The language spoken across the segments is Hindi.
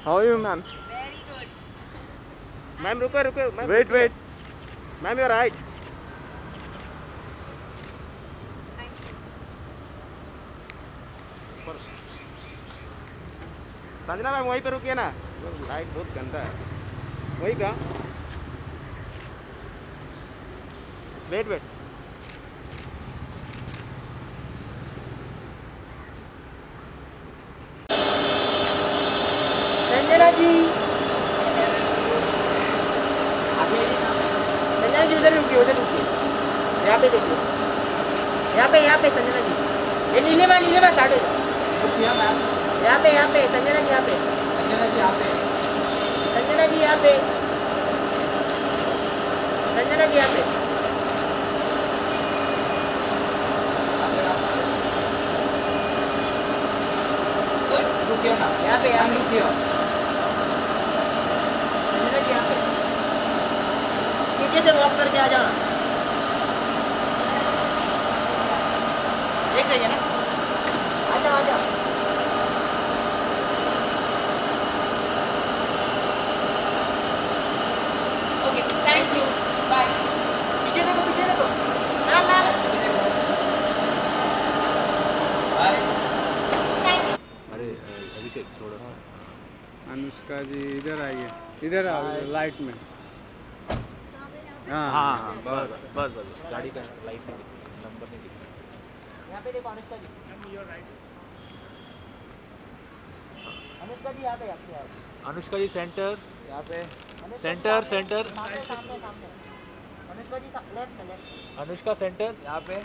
How are you, ma'am? Very good. Ma'am रुको रुको ma'am Wait. Ma'am you right Thank you. Sanjana ma'am वहीं पे रुकिए ना, लाइट बहुत गंदा है, वहीं का वेट संजना जी संजना जी उधर रुकिए यहाँ पे देखिए, यहाँ पे संजना जी, ये नीलिमा साढ़े यहाँ पे संजना जी, यहाँ पे संजना जी, यहाँ पे संजना जी, यहाँ पे यहाँ पे संजना जी, यहाँ पे पीछे से वॉक करके आ जाओ, एक सेकेंड, आ जाओ Okay, thank you. Bye. पीछे देखो मैम Thank you. अरे अभिषेक थोड़ा सा अनुष्का जी इधर आओ लाइट में। हाँ हाँ बस गाड़ी का लाइट नहीं नंबर नहीं दिख यहाँ पे देखो अनुष्का जी, अनुष्का जी यहाँ पे अनुष्का जी सेंटर यहाँ पे सेंटर सामने अनुष्का जी लेफ्ट अनुष्का सेंटर यहाँ पे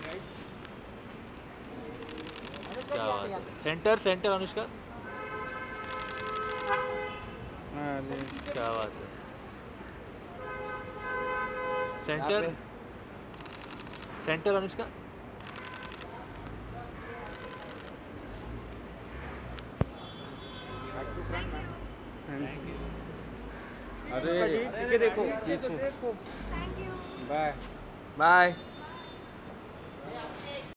अनुष्का क्या जी बात है सेंटर अनुष्का अरे क्या बात है सेंटर अनुष्का अरे पीछे देखो पीछे Thank you. बाय